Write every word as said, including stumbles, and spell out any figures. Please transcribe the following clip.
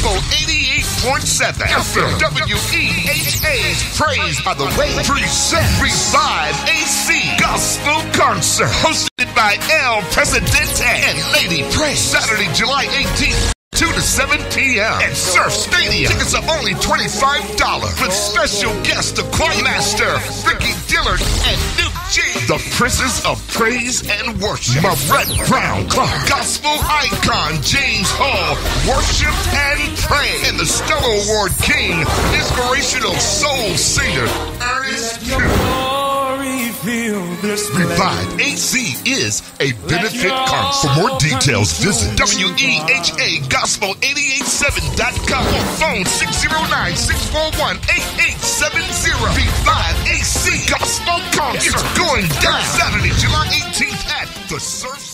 Gospel eighty-eight point seven F M. W E H A's Praise by the Way presents Revive A C Gospel Concert, hosted by El Presidente and Lady Praise, Saturday, July eighteenth. two to seven p.m. at Surf Stadium. Tickets are only twenty-five dollars with special guest, the choir master, Ricky Dillard, and Nuke G. The Princes of Praise and Worship, Marette Brown Clark, Gospel Icon James Hall, Worship and Pray, and the Stellar Award King, Inspirational Soul Singer, Ernest Pugh. Revive A C is a benefit concert. For more details, visit W E H A Gospel eight eight seven dot com or phone six zero nine, six four one, eight eight seven zero. Revive A C Gospel Concert. It's going down Saturday, July eighteenth at the Surf